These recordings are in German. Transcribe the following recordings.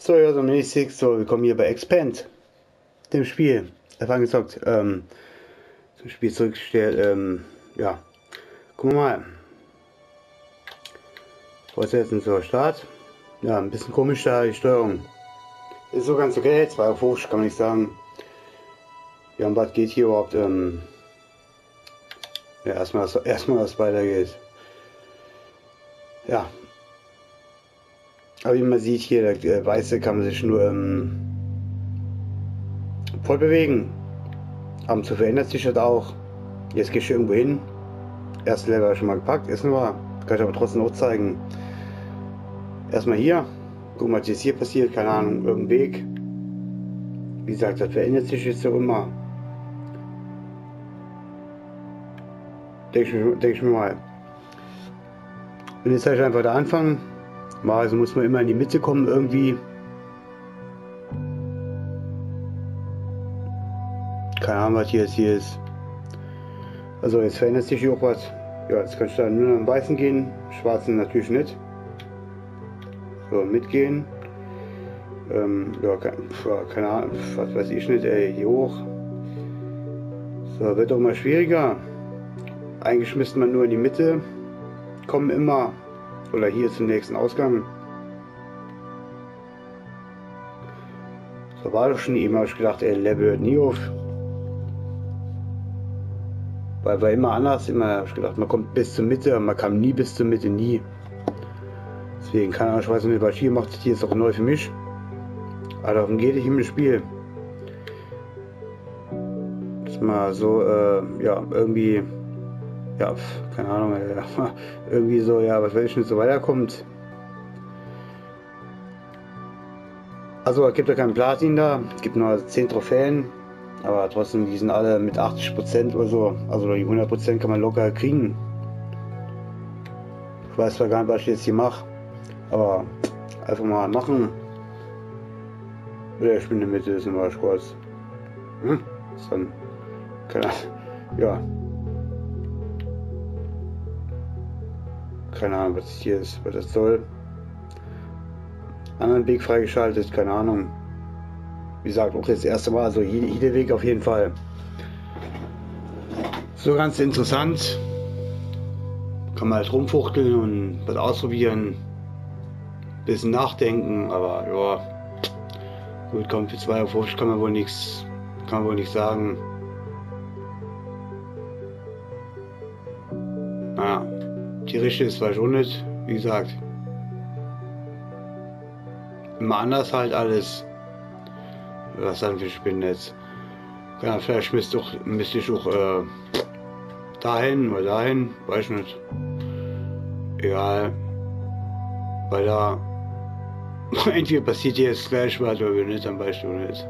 So, ja, so mäßig, so, wir kommen hier bei Expand, dem Spiel, angezockt, zum Spiel zurückgestellt, ja, gucken wir mal. Fortsetzen zur Start. Ja, ein bisschen komisch da, die Steuerung. Ist so ganz okay, zwar auf hoch, kann man nicht sagen. Ja, um was geht hier überhaupt, ja, erstmal, dass weitergeht. Ja. Aber wie man sieht hier, der Weiße kann man sich nur voll bewegen. Ab und zu verändert sich das auch. Jetzt gehe ich irgendwo hin. Erste Level habe ich schon mal gepackt, ist nur. Kann ich aber trotzdem auch zeigen. Erstmal hier. Gucken, was jetzt hier passiert. Keine Ahnung, irgendein Weg. Wie gesagt, das verändert sich jetzt so immer. Denke ich mir mal. Und jetzt halt einfach der Anfang. Also muss man immer in die Mitte kommen irgendwie. Keine Ahnung, was hier ist. Also jetzt verändert sich hier auch was. Ja, jetzt kannst du dann nur am Weißen gehen. Schwarzen natürlich nicht. So, mitgehen. Ja, keine Ahnung, was weiß ich nicht, ey, hier hoch. So, wird doch mal schwieriger. Eigentlich müsste man nur in die Mitte kommen immer. Oder hier zum nächsten Ausgang. So war doch schon eben, habe ich gedacht, ey, Level hört nie auf. Weil war immer anders, immer habe ich gedacht, man kommt bis zur Mitte, aber man kam nie bis zur Mitte, nie. Deswegen keine Ahnung, ich weiß nicht, was hier macht, hier ist auch neu für mich. Aber darum geht es im Spiel. Dass man so, ja, irgendwie, ja, keine Ahnung, irgendwie so, ja, was weiß ich nicht, so weiterkommt. Also es gibt ja keinen Platin da, es gibt nur 10 Trophäen, aber trotzdem, die sind alle mit 80% oder so, also die 100% kann man locker kriegen. Ich weiß zwar gar nicht, was ich jetzt hier mache, aber einfach mal machen. Oder ich bin in der Mitte, ist immer kurz. Ist dann, keine Ahnung, ja. Keine Ahnung, was das hier ist, was das soll. Anderen Weg freigeschaltet, keine Ahnung. Wie gesagt, auch das erste Mal, also jeder Weg auf jeden Fall. So ganz interessant. Kann man halt rumfuchteln und was ausprobieren. Bisschen nachdenken, aber ja. Gut, kommt für 2,50 kann man wohl nichts sagen. Naja, die Richtung ist vielleicht auch nicht, wie gesagt. Immer anders halt alles. Was dann für Spinnennetz. Ja, vielleicht müsste ich auch dahin oder dahin, weiß ich nicht. Egal. Weil da entweder passiert jetzt gleich was oder nicht, dann weißt du nicht.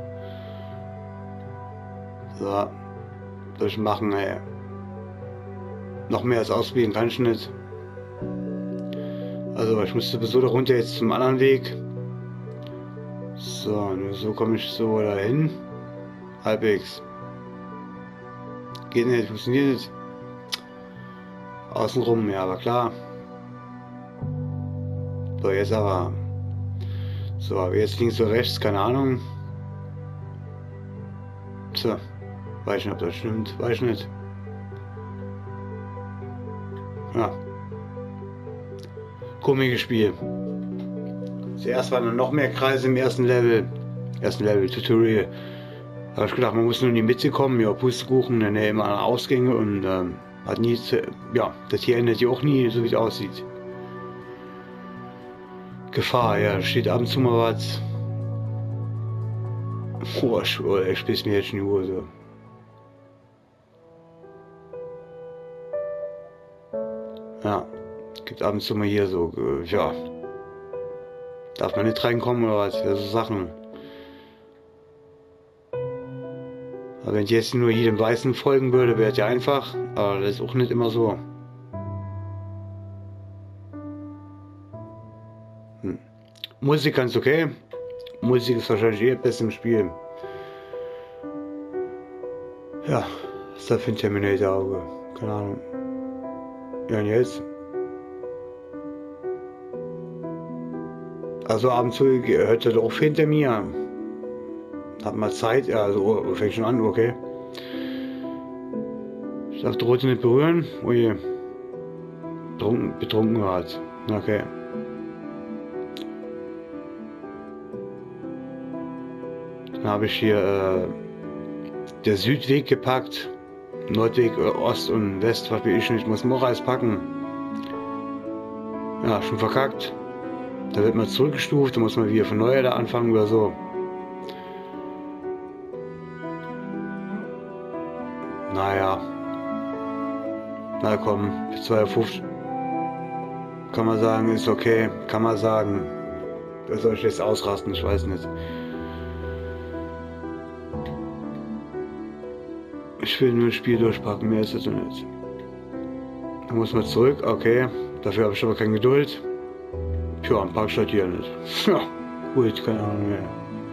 So. Soll ich machen, ey. Noch mehr als ausprobieren kann ich nicht. Also ich musste sowieso darunter jetzt zum anderen Weg. So, nur so komme ich so dahin. Halbwegs. Geht nicht, funktioniert nicht. Außenrum, ja, aber klar. So, jetzt aber. So, aber jetzt links oder rechts, keine Ahnung. So, weiß nicht, ob das stimmt, weiß nicht. Ja. Komisches Spiel. Zuerst waren dann noch mehr Kreise im ersten Level Tutorial. Da habe ich gedacht, man muss nur in die Mitte kommen, ja, Pustekuchen, dann immer an Ausgänge und hat nie, ja, das hier endet ja auch nie, so wie es aussieht. Gefahr, ja, da steht ab und zu mal was. Oh, ich spitze mir jetzt in die Hose. Ja, gibt ab und zu mal hier so, ja. Darf man nicht reinkommen oder was? Ja, so Sachen. Aber wenn ich jetzt nur jedem Weißen folgen würde, wäre es ja einfach. Aber das ist auch nicht immer so. Musik ganz okay. Musik ist wahrscheinlich das Beste im Spiel. Ja, was ist das für ein Terminator-Auge? Keine Ahnung. Ja, und jetzt? Also ab und zu hört er doch hinter mir. Hat mal Zeit, ja, also fängt schon an, okay. Ich darf die Rote nicht berühren. Oh je. Betrunken hat. Okay. Dann habe ich hier der Südweg gepackt. Nordweg, Ost und West, was will ich nicht. Muss Morais packen. Ja, schon verkackt. Da wird man zurückgestuft, da muss man wieder von neu da anfangen oder so. Naja. Na komm, für 2,50 kann man sagen, ist okay. Kann man sagen. Da soll ich jetzt ausrasten, ich weiß nicht. Ich will nur das Spiel durchpacken, mehr ist es nicht. Da muss man zurück, okay. Dafür habe ich aber keine Geduld. Tja, ein Parkstadt hier nicht. Ja, gut, keine Ahnung mehr.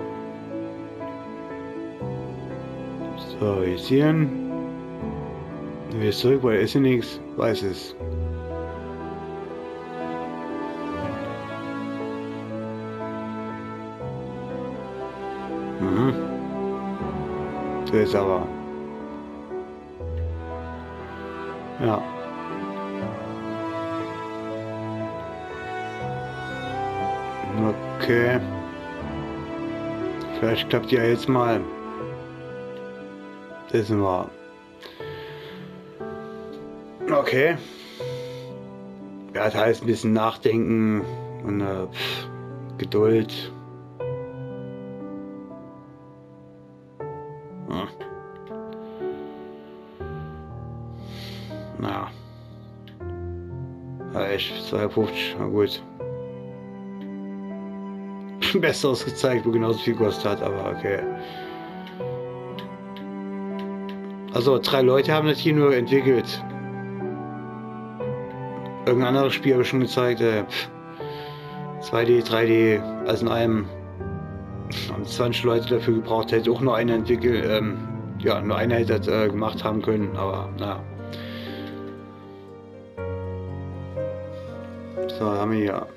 So, jetzt hier. Wir zurück, weil ist ja nichts. Weiß es. Mhm. So ist aber. Ja. Okay. Vielleicht klappt ja jetzt mal. Das ist wahr. Okay. Ja, das heißt ein bisschen nachdenken und Geduld. Hm. Na. Ja, echt, 2,50, na gut. Besseres gezeigt, wo genauso viel gekostet hat, aber okay. Also 3 Leute haben das hier nur entwickelt. Irgendein anderes Spiel habe ich schon gezeigt. 2D, 3D, also in einem. Haben 20 Leute dafür gebraucht, hätte auch nur einer entwickelt. Ja, nur einer hätte das gemacht haben können, aber naja. So, haben wir hier.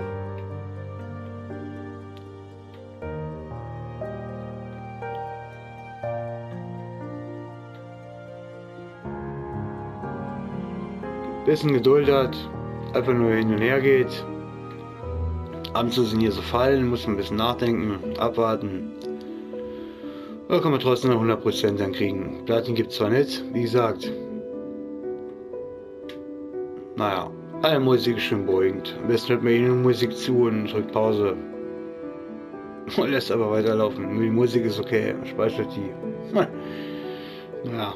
Bisschen Geduld hat, einfach nur hin und her geht. Ab und zu sind hier so Fallen, muss man ein bisschen nachdenken, abwarten. Da kann man trotzdem noch 100% dann kriegen. Platin gibt es zwar nicht, wie gesagt. Naja, alle Musik ist schön beruhigend. Am besten hört man eh nur Musik zu und drückt Pause. Und lässt aber weiterlaufen. Nur die Musik ist okay, speichert die. Naja.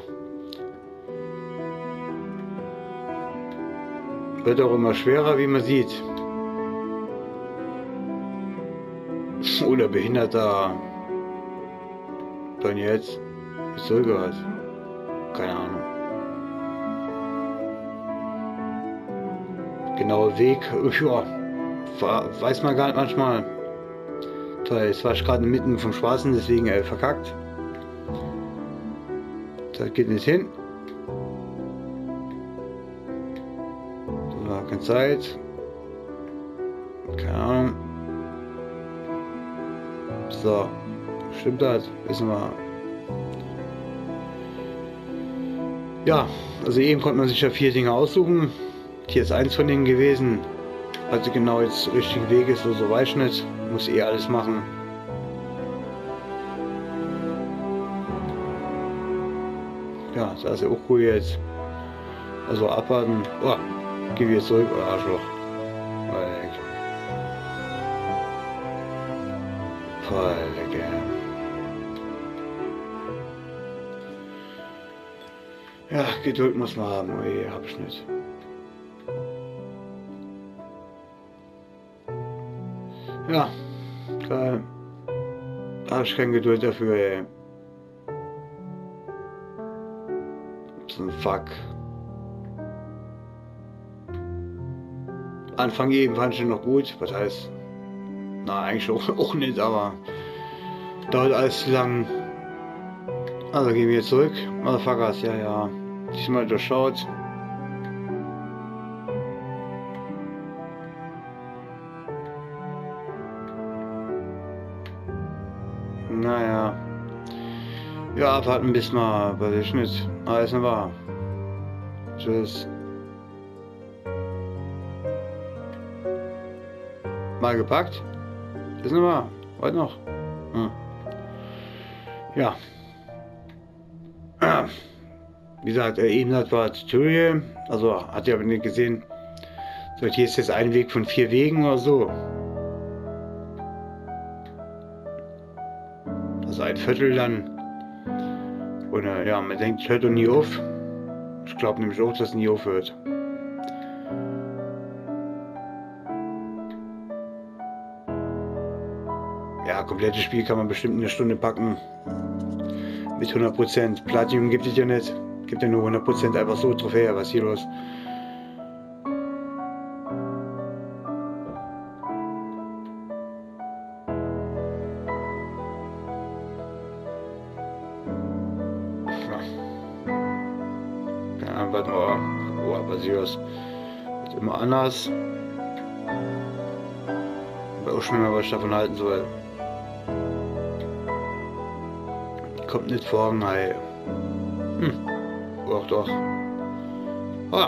Wird auch immer schwerer, wie man sieht. Oder behinderter. Dann jetzt. Ist zurückgehört. Keine Ahnung. Genauer Weg. Ja. Weiß man gar nicht manchmal. Toll, jetzt war ich gerade mitten vom Schwarzen, deswegen verkackt. Das geht nicht hin. Keine Zeit. Keine Ahnung. So. Stimmt das? Wissen wir. Ja, also eben konnte man sich ja 4 Dinge aussuchen. Hier ist eins von denen gewesen. Also genau jetzt der richtige Weg ist, so weiß ich nicht. Muss eh alles machen. Ja, das ist ja auch cool jetzt. Also abwarten. Oh. Geh wieder zurück, oder Arschloch. Voll lecker. Ja, Geduld muss man haben, oh je, hab ich nicht. Ja, geil. Da hab ich keine Geduld dafür, ey. So ein Fuck. Anfang eben fand ich noch gut, was heißt, na eigentlich auch nicht, aber dauert alles zu lang. Also gehen wir jetzt zurück. Motherfuckers, ja. Diesmal durchschaut. Naja. Ja, abwarten bis mal, weiß ich nicht. Alles nicht wahr. Tschüss. Mal gepackt? Ist nicht wahr. Heute noch. Hm. Ja. Wie gesagt, eben das war Tutorial. Also hat ihr aber nicht gesehen. So, hier ist jetzt ein Weg von 4 Wegen oder so. Also ein Viertel dann. Und ja, man denkt, es hört doch nie auf. Ich glaube nämlich auch, dass es nie aufhört. Ja, komplettes Spiel kann man bestimmt in eine Stunde packen. Mit 100%. Platinum gibt es ja nicht. Gibt ja nur 100% einfach so Trophäe. Was ist hier los? Ja, warte mal. Oh, was ist hier los? Wird immer anders. Ich weiß auch schon mal, was ich davon halten soll. Kommt nicht vor, nein. Doch, doch. Ah.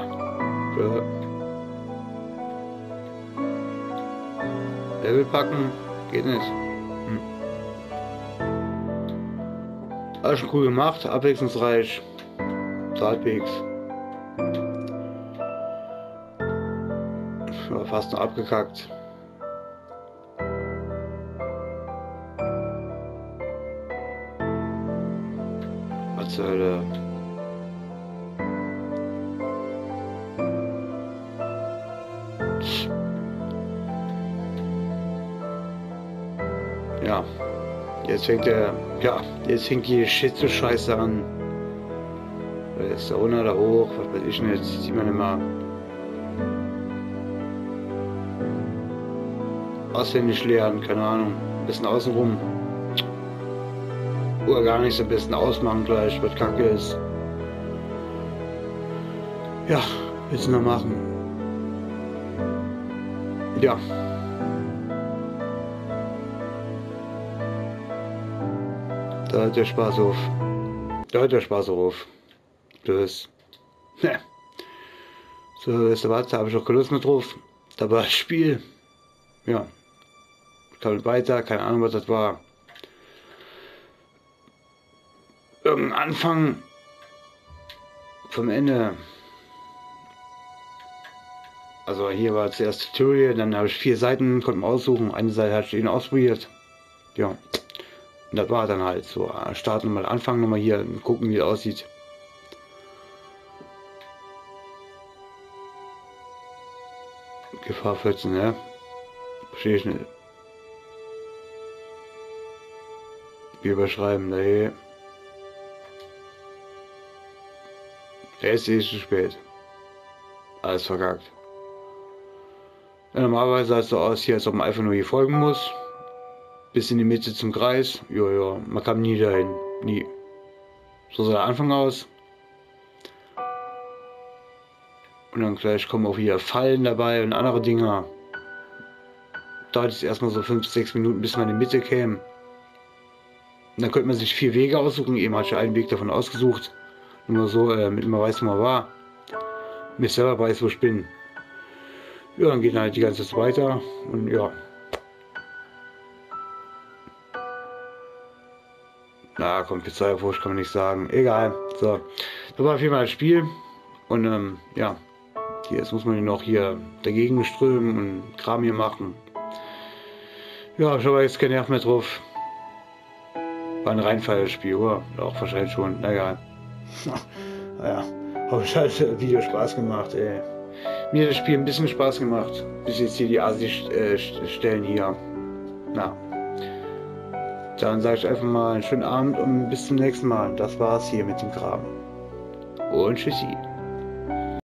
Level packen geht nicht. Alles schon cool gemacht, abwechslungsreich. Halbwegs. Ja, fast noch abgekackt. Was zur Hölle? Ja, jetzt fängt der, ja, jetzt fängt die Shit so scheiße an. Ist da runter, da hoch, was weiß ich nicht, sieht man immer. Auswendig lernen, keine Ahnung, ein bisschen außenrum. Oder gar nicht so ein bisschen ausmachen gleich, was kacke ist. Ja, willst du noch machen? Ja. Da hört der Spaß auf. Da hört der Spaß auf. Das. Ne. So, weißt du was, da habe ich auch keine Lust mehr drauf. Da war das Spiel. Ja. Kam weiter, keine Ahnung was das war. Irgendein Anfang vom Ende. Also hier war zuerst Tutorial, dann habe ich 4 Seiten, konnte man aussuchen. Eine Seite hatte ich ihn ausprobiert. Ja. Und das war dann halt so. Starten nochmal, anfangen nochmal hier und gucken wie es aussieht. Gefahr 14, ne? Verstehe ich nicht. Wir überschreiben, nee. Es ist zu spät. Alles verkackt. Ja, normalerweise sah es so aus, hier, als ob man einfach nur hier folgen muss. Bis in die Mitte zum Kreis. Ja, man kam nie dahin. Nie. So sah der Anfang aus. Und dann gleich kommen auch wieder Fallen dabei und andere Dinger. Dauert es erstmal so 5-6 Minuten, bis man in die Mitte käme. Und dann könnte man sich 4 Wege aussuchen. Eben hatte ich einen Weg davon ausgesucht. Nur so, damit man weiß, wo man war. Mir selber weiß, wo ich bin. Ja, dann geht halt die ganze Zeit weiter. Und ja. Na, kommt jetzt Feuerfurcht, kann man nicht sagen. Egal. So. Das war auf jeden Fall das Spiel. Und ja. Jetzt muss man noch hier dagegen strömen und Kram hier machen. Ja, ich habe jetzt keinen Nerv mehr drauf. War ein Reinfallspiel, oder? Auch wahrscheinlich schon. Na egal. Naja, aber es hat das Video Spaß gemacht, ey. Mir hat das Spiel ein bisschen Spaß gemacht. Bis jetzt hier die Asi-Stellen hier. Na. Dann sage ich einfach mal einen schönen Abend und bis zum nächsten Mal. Das war's hier mit dem Kram. Und tschüssi.